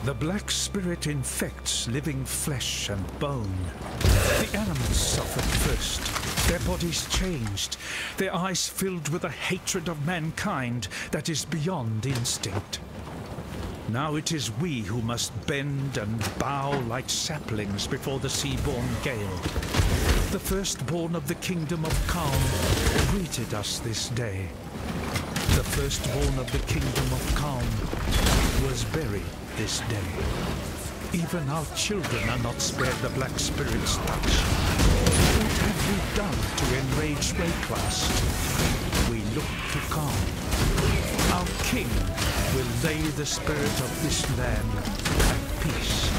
The black spirit infects living flesh and bone. The animals suffered first, their bodies changed, their eyes filled with a hatred of mankind that is beyond instinct. Now it is we who must bend and bow like saplings before the sea-born gale. The firstborn of the kingdom of Calm greeted us this day. The firstborn of the kingdom of Calm was buried this day. Even our children are not spared the Black Spirit's touch. What have we done to enrage Wraeclast? We look to Calm. Our king will lay the spirit of this land at peace.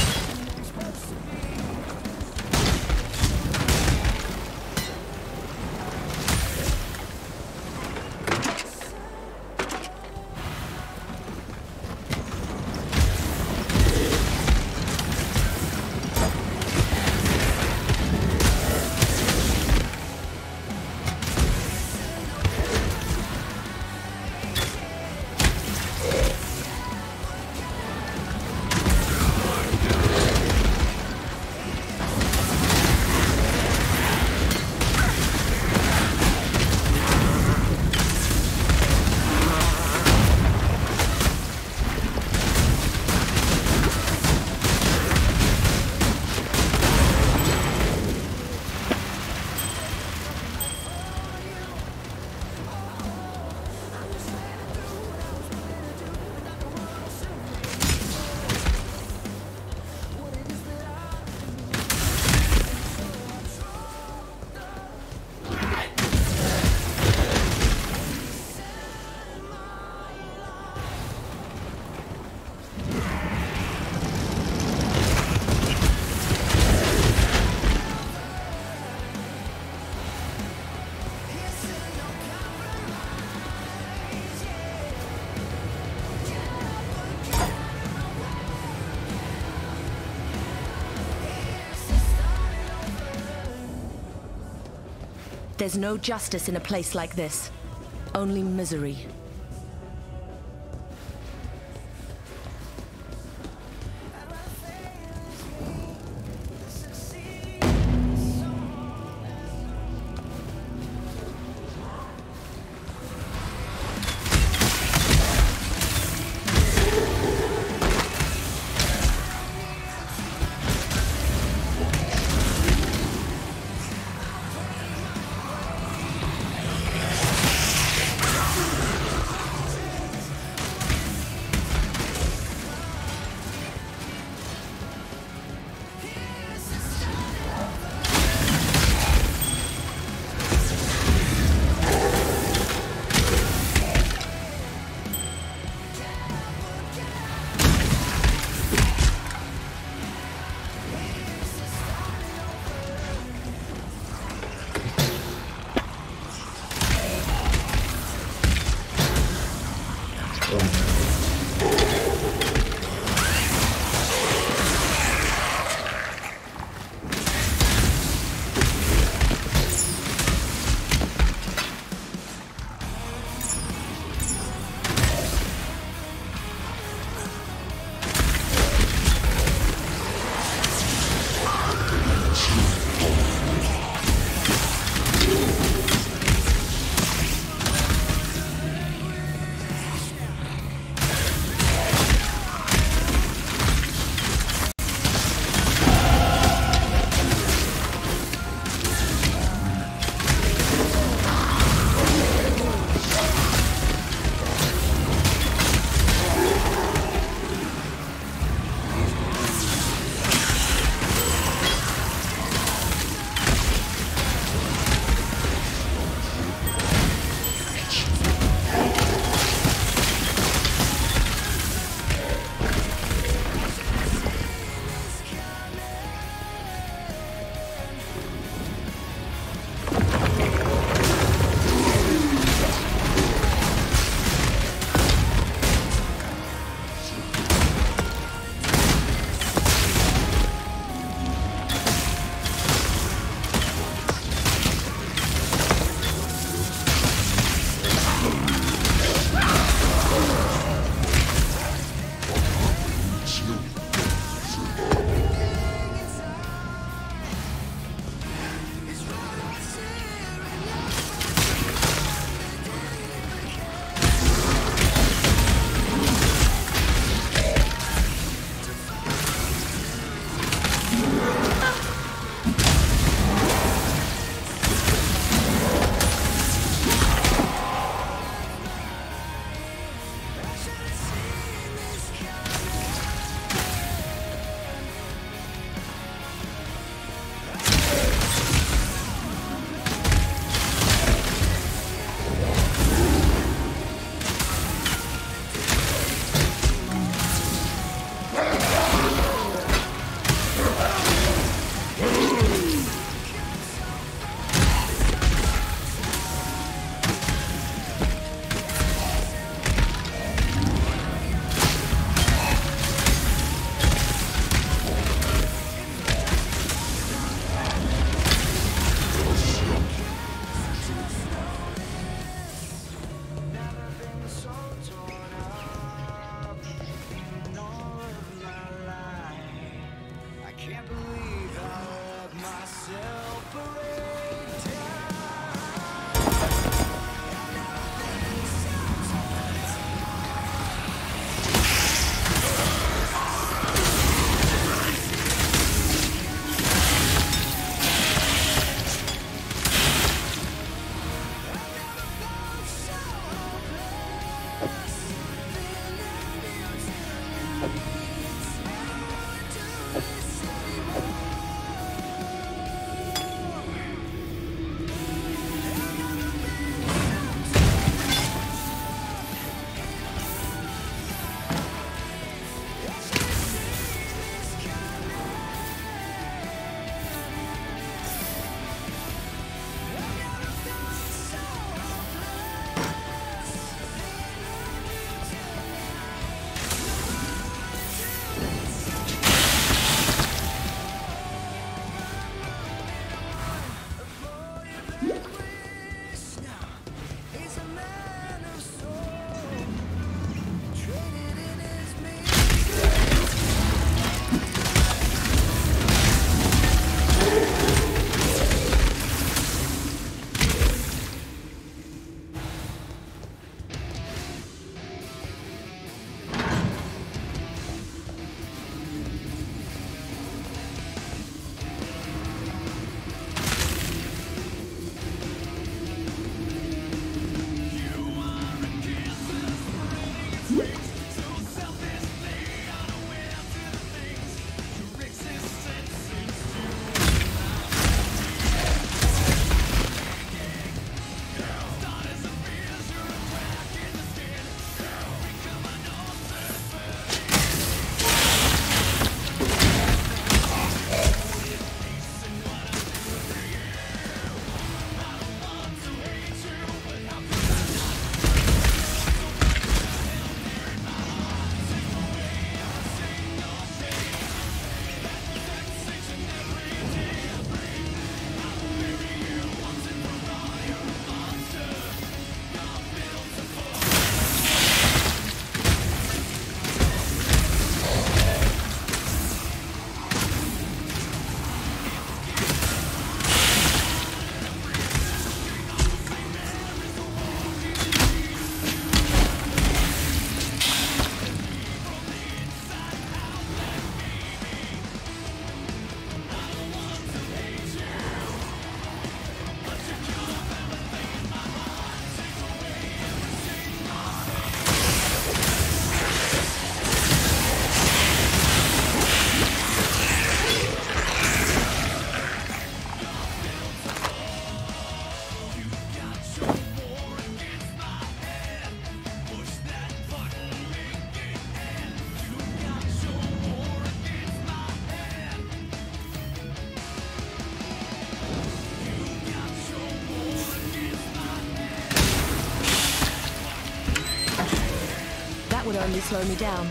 There's no justice in a place like this. Only misery. Would only slow me down.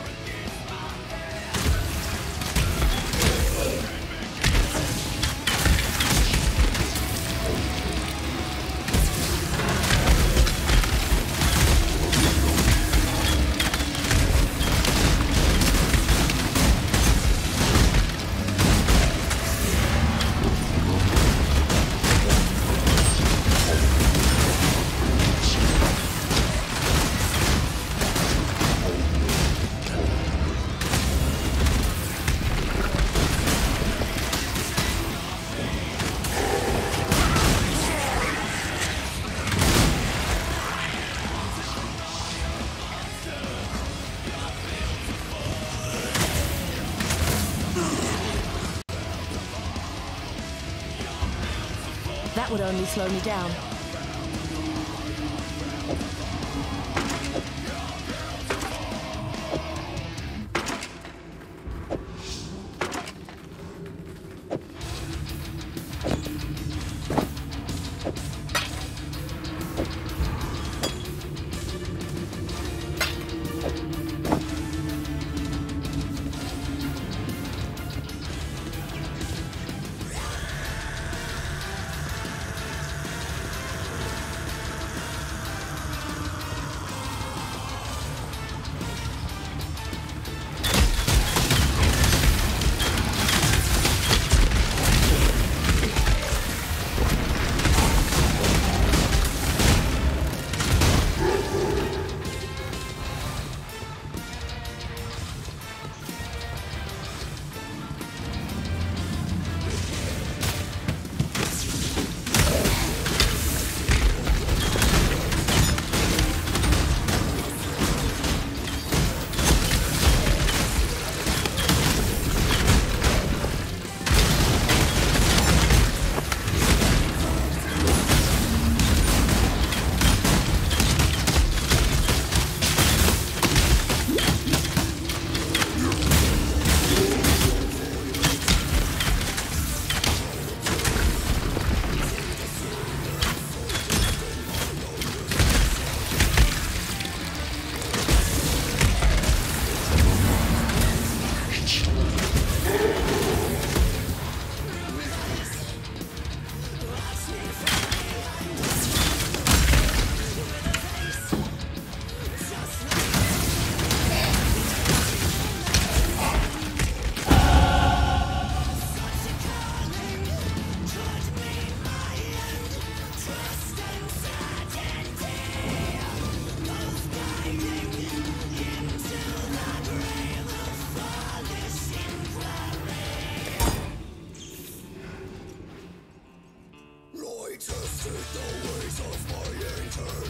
That would only slow me down.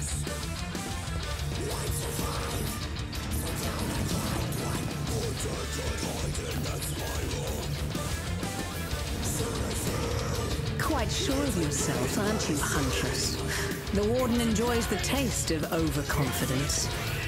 Quite sure of yourself, aren't you, Huntress? The Warden enjoys the taste of overconfidence.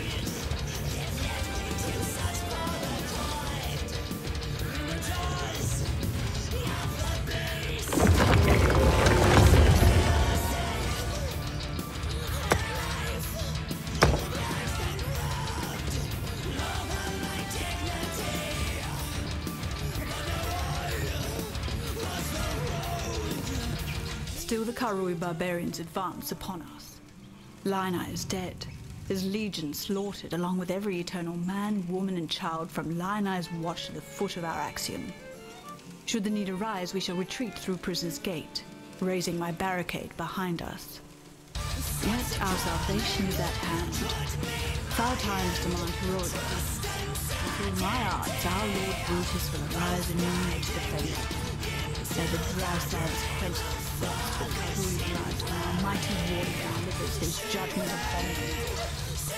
Still the Karui barbarians advance upon us. Lionai is dead, his legion slaughtered, along with every eternal man, woman, and child from Lionai's watch to the foot of our axiom. Should the need arise, we shall retreat through Prisoner's Gate, raising my barricade behind us. Yet our salvation is at hand. Foul times demand heroic deeds. Through my arts, our Lord Brutus will arise anew to defend it. May the dry sands quench the thirst of Karui blood when our mighty warrior delivers his judgment upon them.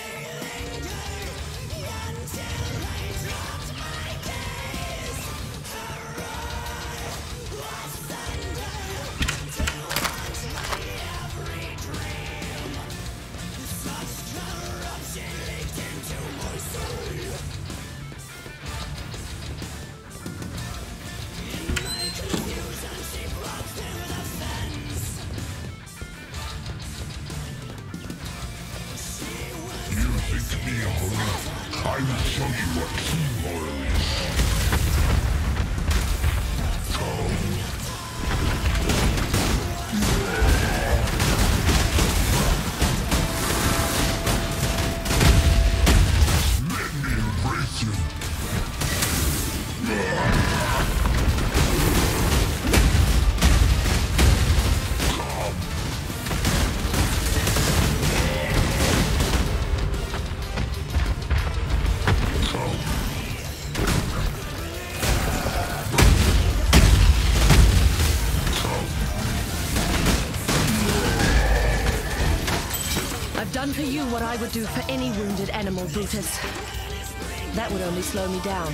I will show you what true moral is. Let me embrace you. I've done for you what I would do for any wounded animal, Brutus. That would only slow me down.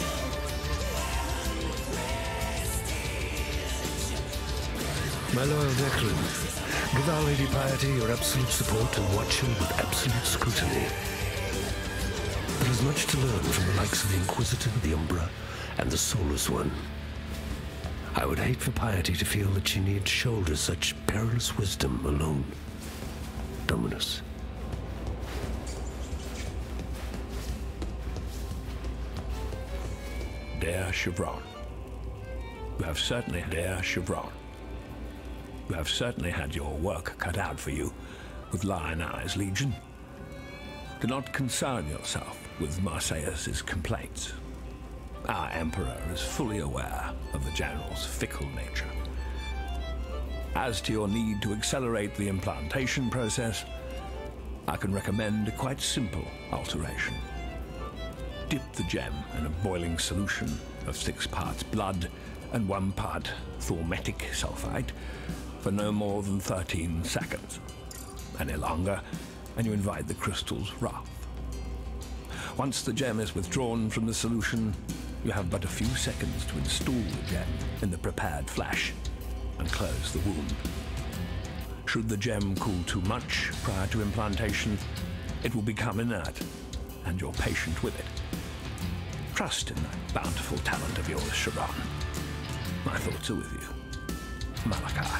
My loyal Declan, give Our Lady Piety your absolute support and watch him with absolute scrutiny. There is much to learn from the likes of the Inquisitor, the Umbra, and the Soulless One. I would hate for Piety to feel that she need shoulder such perilous wisdom alone. Dominus. Dear Chevron, you have certainly had your work cut out for you with Lionai's Legion. Do not concern yourself with Marsyas's complaints. Our Emperor is fully aware of the General's fickle nature. As to your need to accelerate the implantation process, I can recommend a quite simple alteration. Dip the gem in a boiling solution of 6 parts blood and 1 part thaumatic sulfide for no more than 13 seconds. Any longer, and you invite the crystal's wrath. Once the gem is withdrawn from the solution, you have but a few seconds to install the gem in the prepared flesh and close the wound. Should the gem cool too much prior to implantation, it will become inert, and you're patient with it. Trust in that bountiful talent of yours, Chevron. My thoughts are with you, Malachi.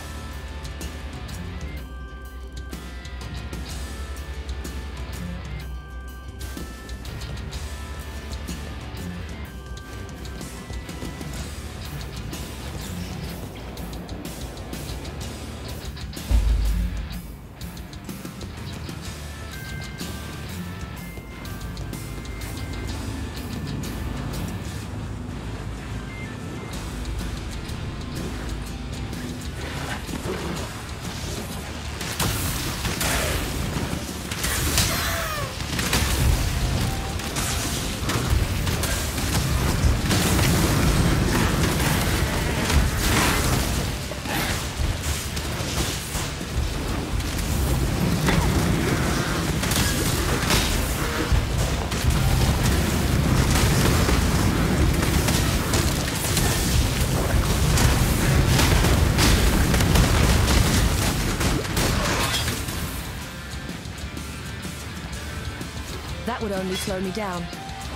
That would only slow me down.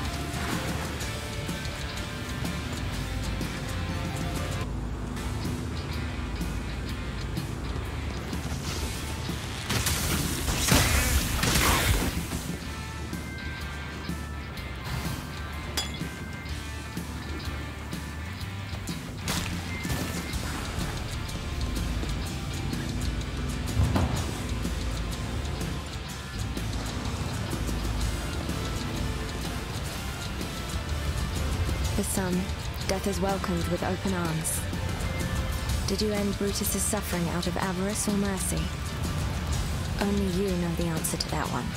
For some, death is welcomed with open arms. Did you end Brutus's suffering out of avarice or mercy? Only you know the answer to that one.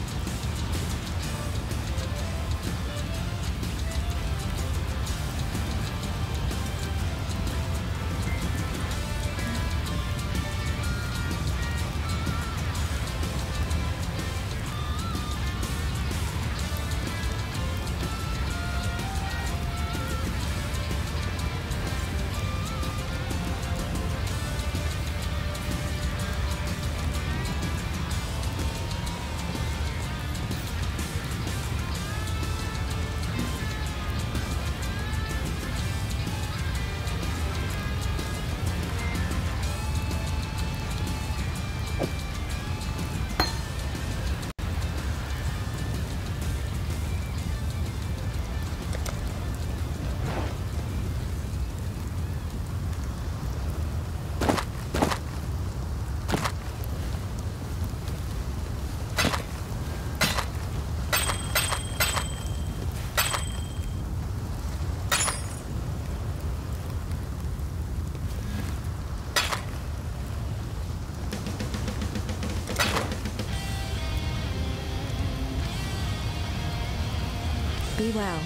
Be well.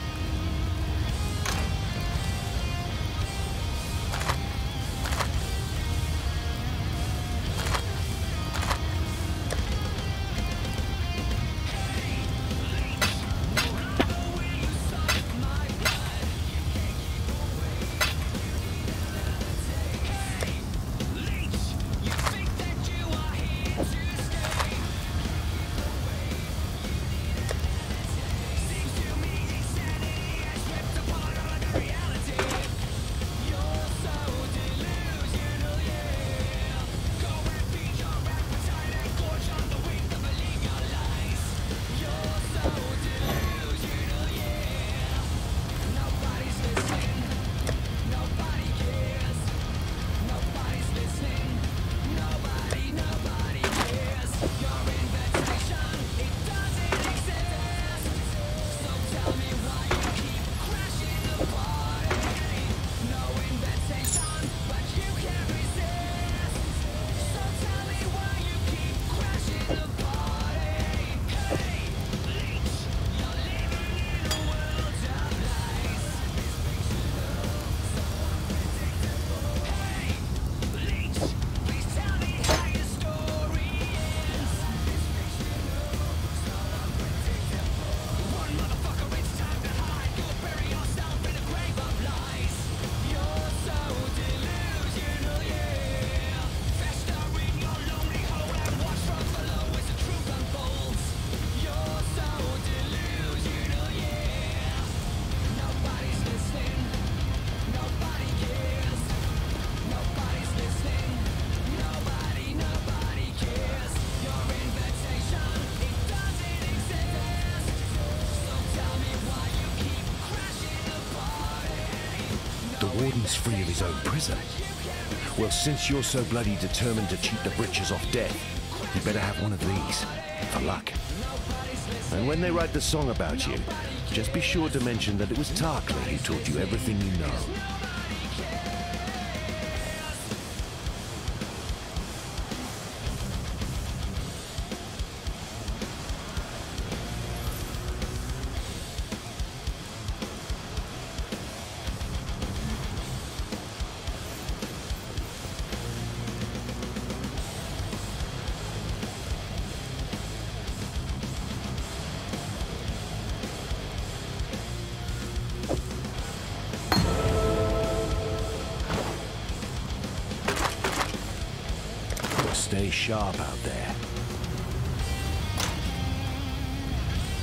The Warden's free of his own prison. Well, since you're so bloody determined to cheat the britches off death, you better have one of these, for luck. And when they write the song about you, just be sure to mention that it was Tarkleigh who taught you everything you know. Stay sharp out there.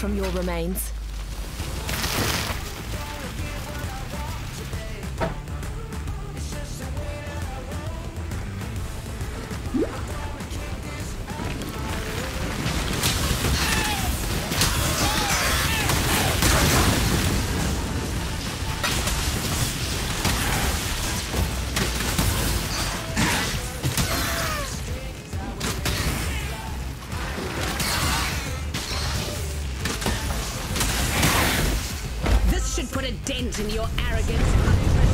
from your remains. Put a dent in your arrogance, Huntress.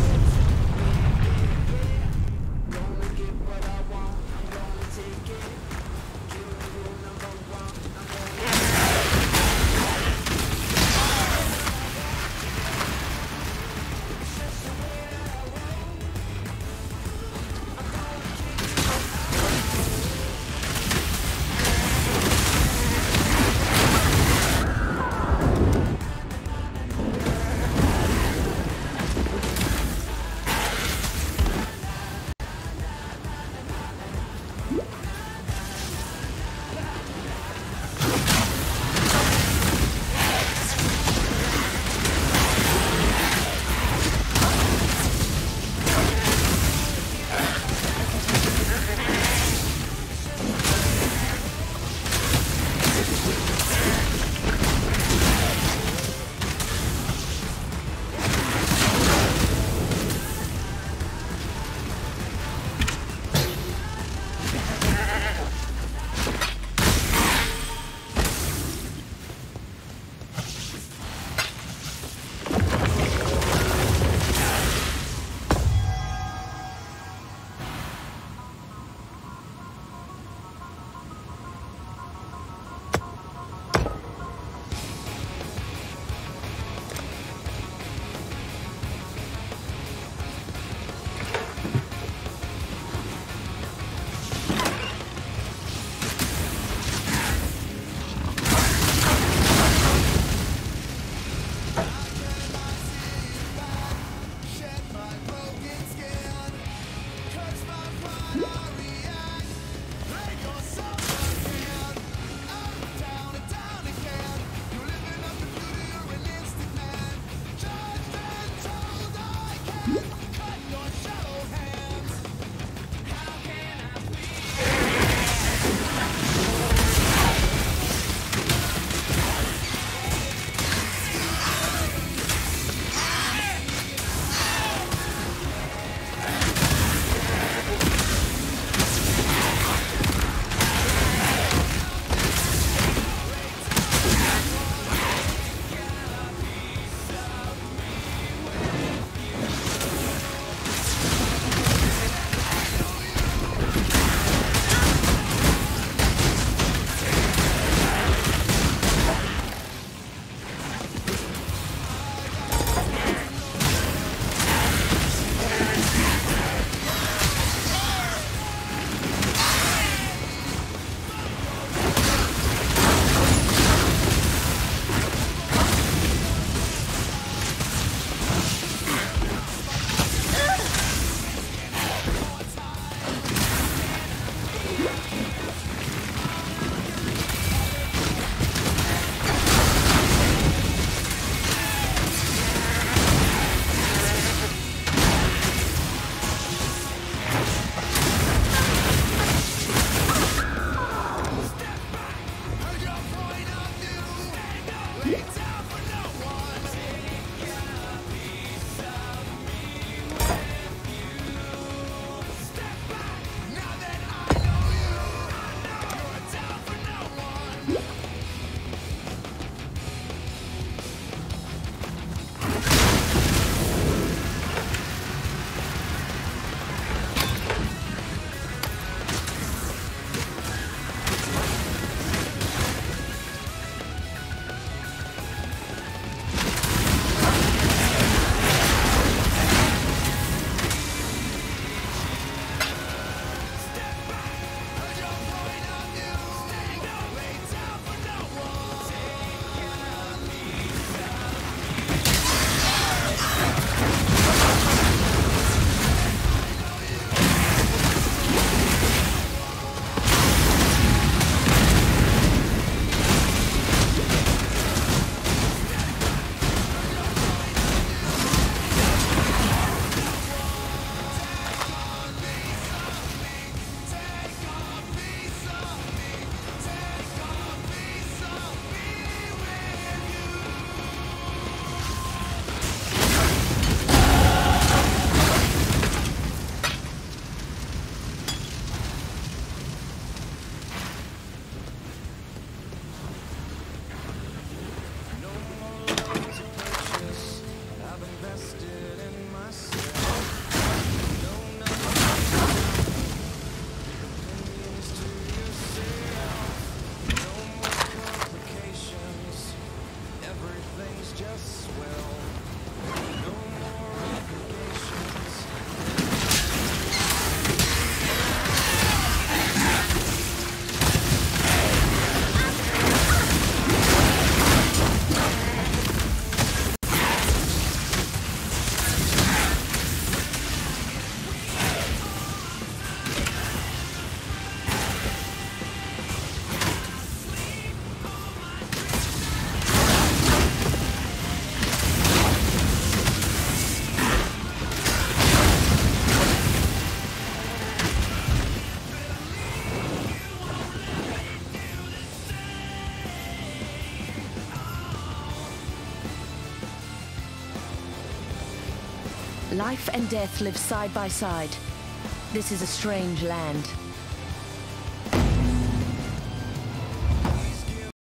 Life and death live side by side. This is a strange land.